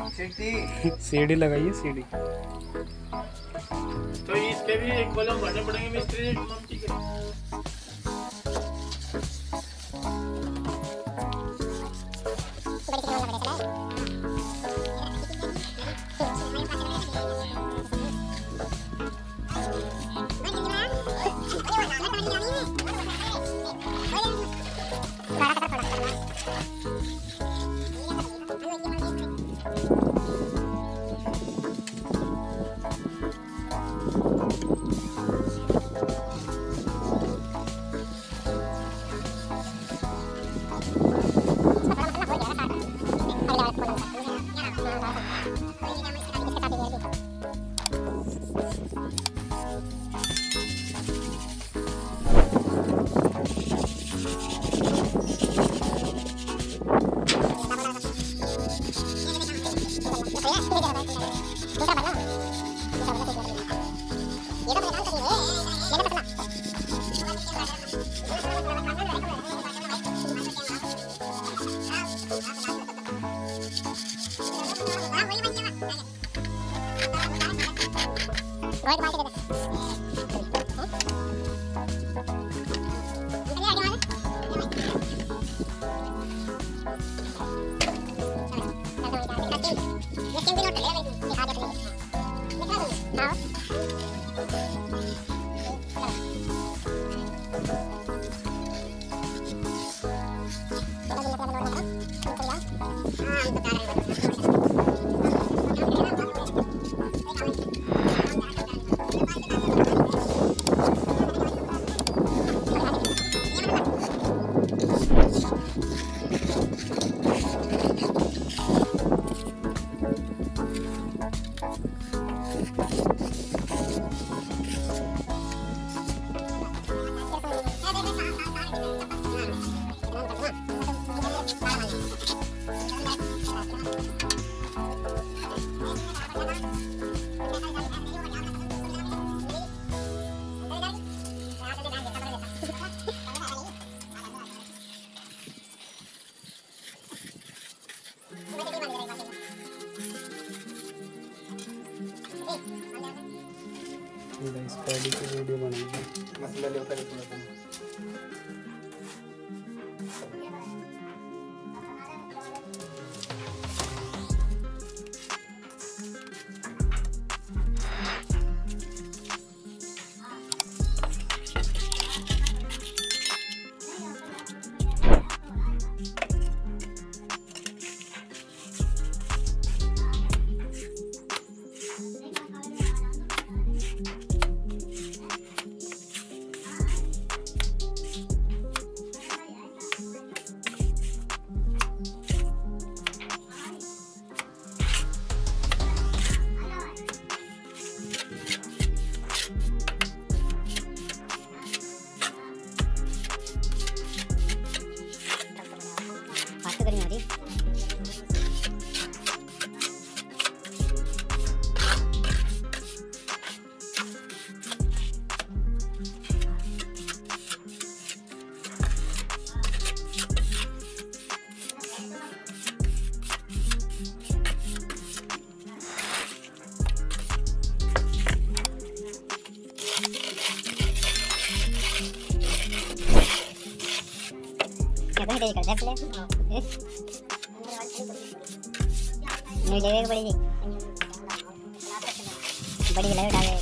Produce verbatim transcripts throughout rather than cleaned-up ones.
सीढ़ी लगाइए सीढ़ी। तो इसके भी एक कॉलम भरने पड़ेंगे मिस्त्री जी। ठीक है। इस पहले की वीडियो बनाएंगे मसला लेकर थोड़ा सा न्यू जगह बड़ी जी बड़ी लगे डाले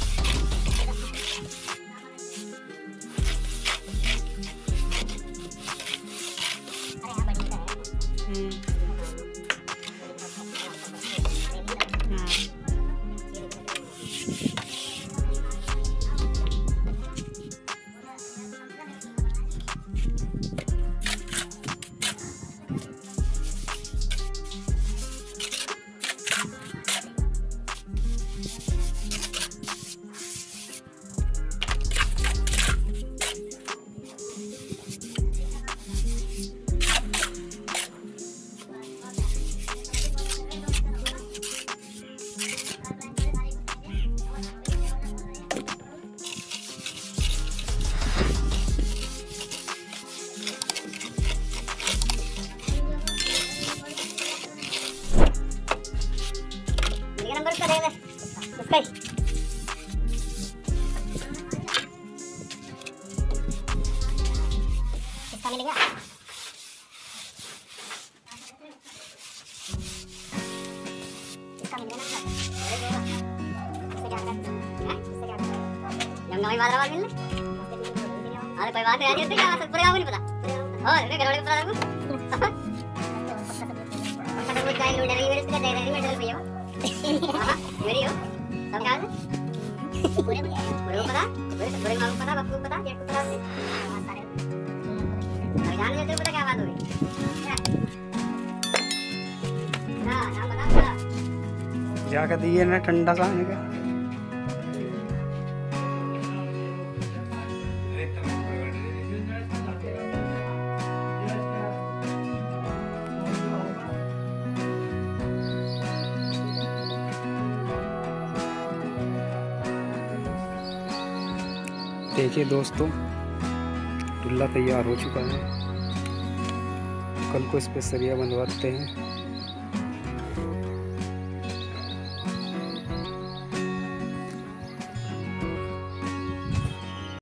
इसका ही इसका मिल गया। इसका मिल गया ना। इससे क्या करना है? इससे क्या करना है? जंगल में बादल मिलने। अरे कोई बात नहीं आती क्या बात पूरे गाँव में नहीं पता। और मेरे घर वाले को पता था कुछ। पता कुछ क्या है लूट रही है इसका दे रही है मेरे पे हो। हां मेरी हो। सब क्या है? पूरे पूरे पता? पूरे पूरे मालूम पता बापू को पता जेठ को पता है। अरे जान लेते हो पता क्या बात हुई? हां नाम बता बता। जाकर दिए ना ठंडा सा आने का। देखिए दोस्तों, चूल्हा तैयार हो चुका है। कल को इस पे सरिया बनवाते हैं।